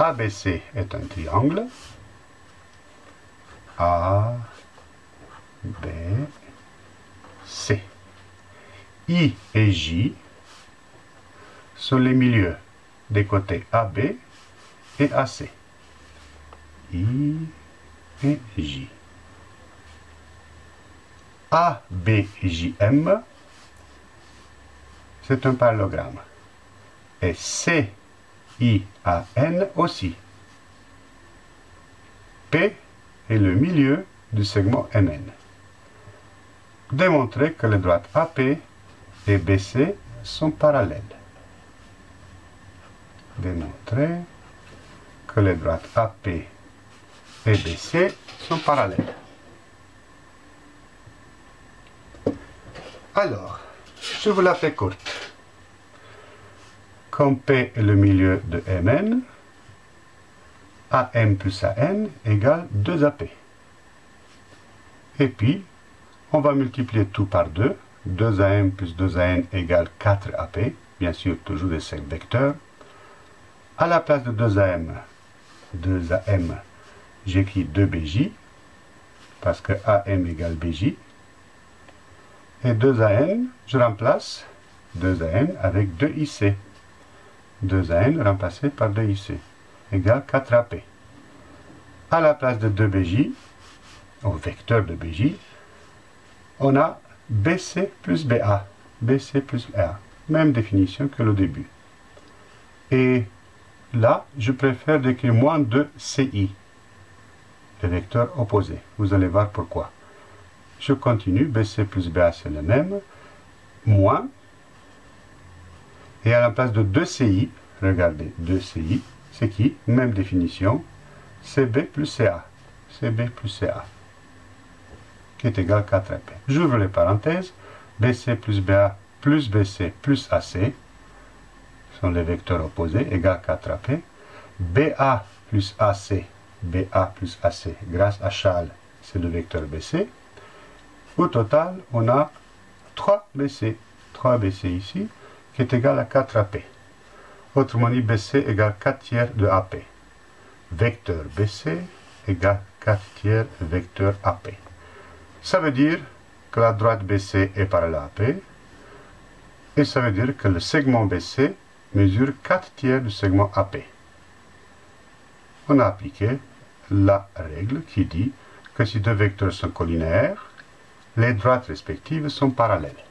ABC est un triangle. A, B, C. I et J sont les milieux des côtés AB et AC. I et J. ABJM, c'est un parallélogramme. Et CIAN aussi. P est le milieu du segment MN. Démontrer que les droites AP et BC sont parallèles. Démontrer que les droites AP et BC sont parallèles. Alors, je vous la fais courte. Comme P est le milieu de MN, AM plus AN égale 2AP. Et puis, on va multiplier tout par 2. 2AM plus 2AN égale 4AP. Bien sûr, toujours des cercles vecteurs. À la place de 2AM, j'écris 2BJ, parce que AM égale BJ. Et 2AN, je remplace 2AN avec 2IC. 2AN remplacé par 2IC égale 4AP. À la place de 2BJ, au vecteur de BJ, on a BC plus BA. BC plus BA. Même définition que le début. Et là, je préfère d'écrire moins 2CI. Le vecteur opposé. Vous allez voir pourquoi. Je continue. BC plus BA, c'est le même. Moins. Et à la place de 2CI, regardez, 2CI, c'est qui? Même définition. CB plus CA. CB plus CA. Qui est égal à 4AP. J'ouvre les parenthèses. BC plus BA plus BC plus AC sont les vecteurs opposés, égal à 4AP. BA plus AC, grâce à Charles, c'est le vecteur BC. Au total, on a 3BC. 3BC ici, qui est égal à 4AP. Autrement dit, BC égale 4 tiers de AP. Vecteur BC égale 4 tiers vecteur AP. Ça veut dire que la droite BC est parallèle à AP. Et ça veut dire que le segment BC mesure 4 tiers du segment AP. On a appliqué la règle qui dit que si deux vecteurs sont collinaires, les droites respectives sont parallèles.